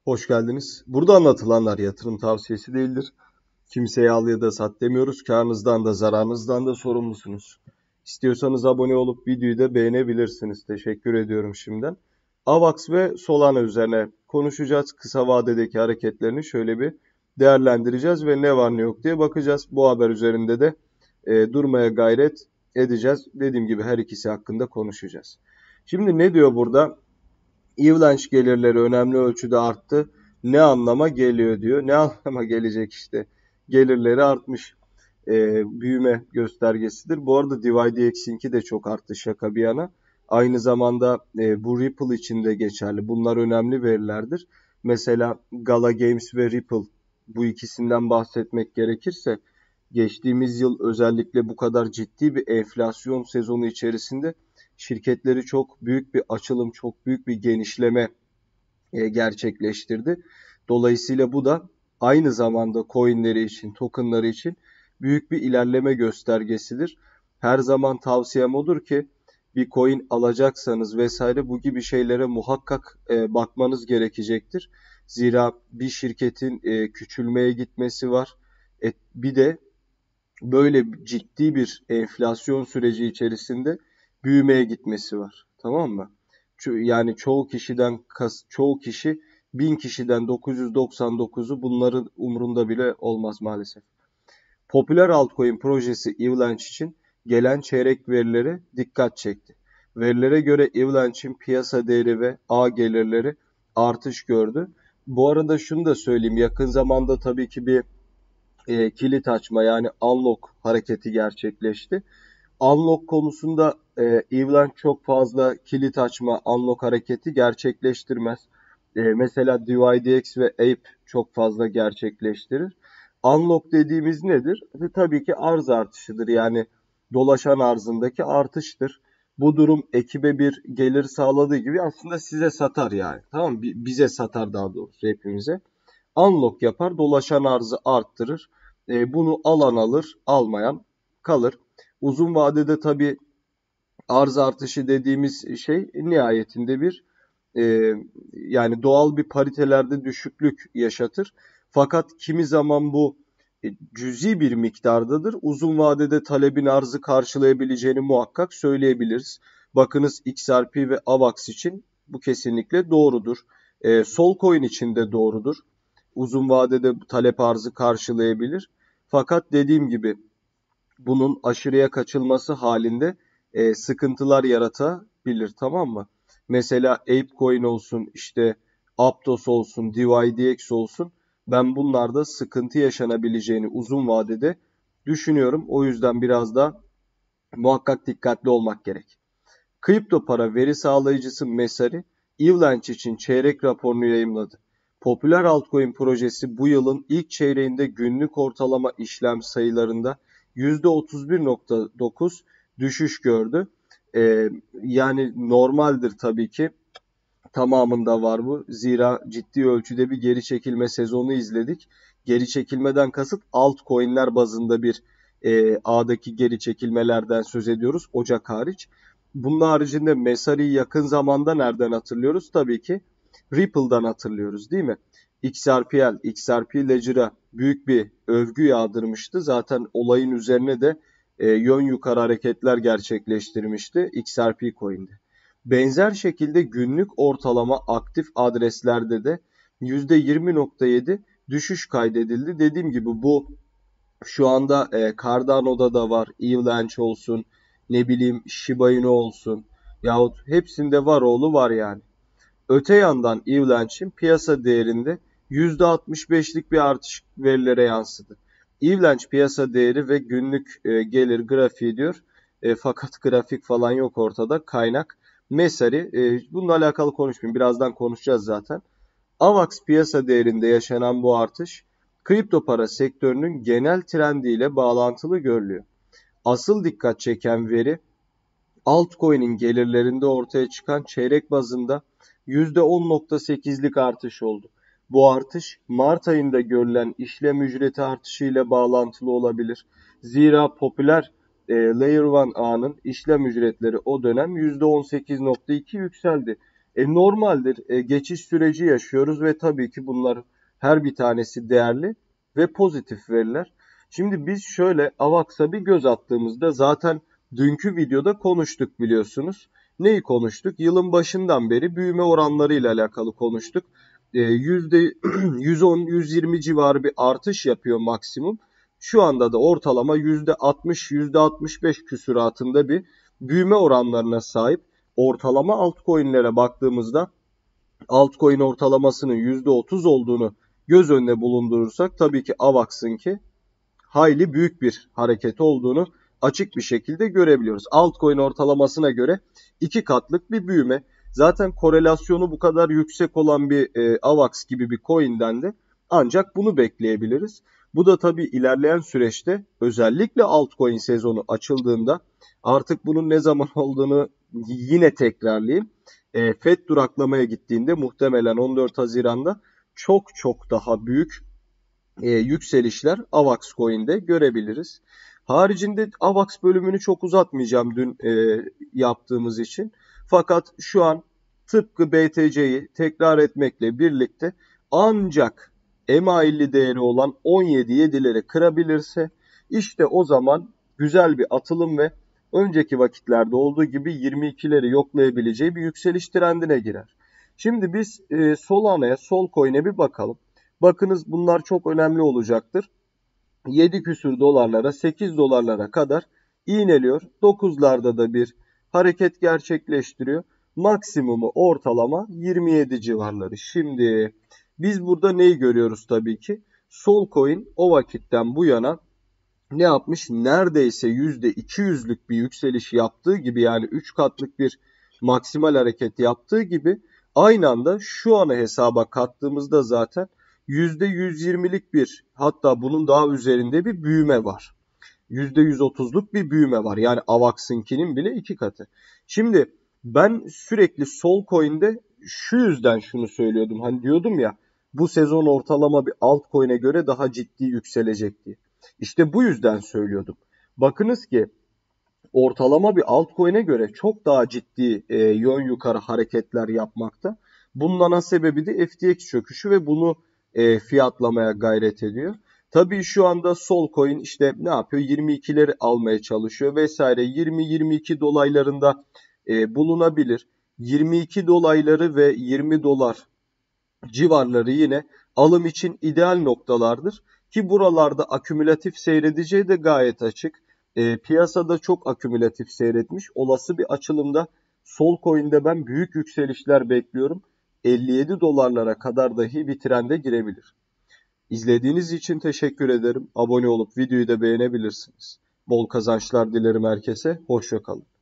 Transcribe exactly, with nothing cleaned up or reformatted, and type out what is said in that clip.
Hoş geldiniz. Burada anlatılanlar yatırım tavsiyesi değildir. Kimseye al ya da sat demiyoruz. Kârınızdan da zararınızdan da sorumlusunuz. İstiyorsanız abone olup videoyu da beğenebilirsiniz. Teşekkür ediyorum şimdiden. AVAX ve Solana üzerine konuşacağız. Kısa vadedeki hareketlerini şöyle bir değerlendireceğiz ve ne var ne yok diye bakacağız. Bu haber üzerinde de e, durmaya gayret edeceğiz. Dediğim gibi her ikisi hakkında konuşacağız. Şimdi ne diyor burada? Avalanche gelirleri önemli ölçüde arttı. Ne anlama geliyor diyor. Ne anlama gelecek işte. Gelirleri artmış. E, büyüme göstergesidir. Bu arada D Y D X'inki de çok arttı şaka bir yana. Aynı zamanda e, bu Ripple için de geçerli. Bunlar önemli verilerdir. Mesela Gala Games ve Ripple, bu ikisinden bahsetmek gerekirse geçtiğimiz yıl özellikle bu kadar ciddi bir enflasyon sezonu içerisinde şirketleri çok büyük bir açılım, çok büyük bir genişleme e, gerçekleştirdi. Dolayısıyla bu da aynı zamanda coinleri için, tokenları için büyük bir ilerleme göstergesidir. Her zaman tavsiyem odur ki bir coin alacaksanız vesaire bu gibi şeylere muhakkak e, bakmanız gerekecektir. Zira bir şirketin e, küçülmeye gitmesi var. E, bir de böyle ciddi bir enflasyon süreci içerisinde büyümeye gitmesi var. Tamam mı? Yani çoğu kişiden çoğu kişi bin kişiden dokuz yüz doksan dokuzu bunların umrunda bile olmaz maalesef. Popüler altcoin projesi Avalanche için gelen çeyrek verileri dikkat çekti. Verilere göre Avalanche'in piyasa değeri ve ağ gelirleri artış gördü. Bu arada şunu da söyleyeyim. Yakın zamanda tabii ki bir e, kilit açma yani unlock hareketi gerçekleşti. Unlock konusunda e, Avalanche çok fazla kilit açma, unlock hareketi gerçekleştirmez. E, mesela D Y D X ve Ape çok fazla gerçekleştirir. Unlock dediğimiz nedir? E, tabii ki arz artışıdır. Yani dolaşan arzındaki artıştır. Bu durum ekibe bir gelir sağladığı gibi aslında size satar yani. Tamam mı? Bize satar daha doğrusu hepimize. Unlock yapar, dolaşan arzı arttırır. E, bunu alan alır, almayan kalır. Uzun vadede tabii arz artışı dediğimiz şey nihayetinde bir e, yani doğal bir paritelerde düşüklük yaşatır. Fakat kimi zaman bu e, cüzi bir miktardadır. Uzun vadede talebin arzı karşılayabileceğini muhakkak söyleyebiliriz. Bakınız X R P ve AVAX için bu kesinlikle doğrudur. E, Solcoin için de doğrudur. Uzun vadede talep arzı karşılayabilir. Fakat dediğim gibi bunun aşırıya kaçılması halinde e, sıkıntılar yaratabilir, tamam mı? Mesela ApeCoin olsun, işte Aptos olsun, D Y D X olsun, ben bunlarda sıkıntı yaşanabileceğini uzun vadede düşünüyorum. O yüzden biraz da muhakkak dikkatli olmak gerek. Kripto para veri sağlayıcısı Messari, Avalanche için çeyrek raporunu yayımladı. Popüler altcoin projesi bu yılın ilk çeyreğinde günlük ortalama işlem sayılarında yüzde otuz bir nokta dokuz düşüş gördü. Ee, yani normaldir tabii ki. Tamamında var bu. Zira ciddi ölçüde bir geri çekilme sezonu izledik. Geri çekilmeden kasıt altcoin'ler bazında bir e, ağdaki geri çekilmelerden söz ediyoruz. Ocak hariç. Bunun haricinde Messari'yi yakın zamanda nereden hatırlıyoruz? Tabii ki Ripple'dan hatırlıyoruz değil mi? X R P L, X R P Ledger'a büyük bir övgü yağdırmıştı. Zaten olayın üzerine de e, yön yukarı hareketler gerçekleştirmişti X R P Coin'de. Benzer şekilde günlük ortalama aktif adreslerde de yüzde yirmi nokta yedi düşüş kaydedildi. Dediğim gibi bu şu anda e, Cardano'da da var. Avalanche olsun, ne bileyim Shiba Inu olsun yahut hepsinde var oğlu var yani. Öte yandan Avalanche'in piyasa değerinde yüzde altmış beşlik bir artış verilere yansıdı. Avalanche piyasa değeri ve günlük e, gelir grafiği diyor. E, fakat grafik falan yok ortada. Kaynak Messari. E, bununla alakalı konuşmayayım. Birazdan konuşacağız zaten. AVAX piyasa değerinde yaşanan bu artış kripto para sektörünün genel trendiyle bağlantılı görülüyor. Asıl dikkat çeken veri altcoin'in gelirlerinde ortaya çıkan çeyrek bazında yüzde on nokta sekizlik artış oldu. Bu artış Mart ayında görülen işlem ücreti artışıyla bağlantılı olabilir. Zira popüler e, Layer bir ağının işlem ücretleri o dönem yüzde on sekiz nokta iki yükseldi. E, normaldir. E, geçiş süreci yaşıyoruz ve tabii ki bunlar her bir tanesi değerli ve pozitif veriler. Şimdi biz şöyle AVAX'a bir göz attığımızda zaten dünkü videoda konuştuk biliyorsunuz. Neyi konuştuk? Yılın başından beri büyüme oranları ile alakalı konuştuk. E, yüzde yüz on yüz yirmi civarı bir artış yapıyor maksimum. Şu anda da ortalama yüzde altmış yüzde altmış beş küsuratında bir büyüme oranlarına sahip. Ortalama altcoin'lere baktığımızda altcoin ortalamasının yüzde otuz olduğunu göz önüne bulundurursak tabii ki AVAX'ınki hayli büyük bir hareket olduğunu açık bir şekilde görebiliyoruz. Altcoin ortalamasına göre iki katlık bir büyüme. Zaten korelasyonu bu kadar yüksek olan bir e, AVAX gibi bir coin'den de ancak bunu bekleyebiliriz. Bu da tabii ilerleyen süreçte özellikle altcoin sezonu açıldığında artık bunun ne zaman olduğunu yine tekrarlayayım. E, Fed duraklamaya gittiğinde muhtemelen on dört Haziran'da çok çok daha büyük e, yükselişler AVAX Coin'de görebiliriz. Haricinde AVAX bölümünü çok uzatmayacağım dün e, yaptığımız için. Fakat şu an tıpkı B T C'yi tekrar etmekle birlikte ancak M A elli değeri olan on yedi yedileri kırabilirse işte o zaman güzel bir atılım ve önceki vakitlerde olduğu gibi yirmi ikileri yoklayabileceği bir yükseliş trendine girer. Şimdi biz e, Solana'ya, Solcoin'e bir bakalım. Bakınız bunlar çok önemli olacaktır. yedi küsür dolarlara, sekiz dolarlara kadar iğneliyor. dokuzlarda da bir hareket gerçekleştiriyor. Maksimumu ortalama yirmi yedi civarları. Şimdi biz burada neyi görüyoruz tabii ki? Solcoin o vakitten bu yana ne yapmış? Neredeyse yüzde iki yüzlük bir yükseliş yaptığı gibi, yani üç katlık bir maksimal hareket yaptığı gibi aynı anda şu ana hesaba kattığımızda zaten yüzde yüz yirmilik bir, hatta bunun daha üzerinde bir büyüme var. yüzde yüz otuzluk bir büyüme var. Yani AVAX'ınkinin bile iki katı. Şimdi ben sürekli Solcoin'de şu yüzden şunu söylüyordum. Hani diyordum ya, bu sezon ortalama bir altcoin'e göre daha ciddi yükselecek diye. İşte bu yüzden söylüyordum. Bakınız ki ortalama bir altcoin'e göre çok daha ciddi e, yön yukarı hareketler yapmakta. Bunun ana sebebi de F T X çöküşü ve bunu e, fiyatlamaya gayret ediyor. Tabii şu anda Solcoin işte ne yapıyor? yirmi ikileri almaya çalışıyor vesaire. yirmi yirmi iki dolaylarında e, bulunabilir. yirmi iki dolayları ve yirmi dolar civarları yine alım için ideal noktalardır. Ki buralarda akümülatif seyredeceği de gayet açık. E, piyasada çok akümülatif seyretmiş. Olası bir açılımda Solcoin'de ben büyük yükselişler bekliyorum. elli yedi dolarlara kadar dahi bir trende girebilir. İzlediğiniz için teşekkür ederim. Abone olup videoyu da beğenebilirsiniz. Bol kazançlar dilerim herkese. Hoşça kalın.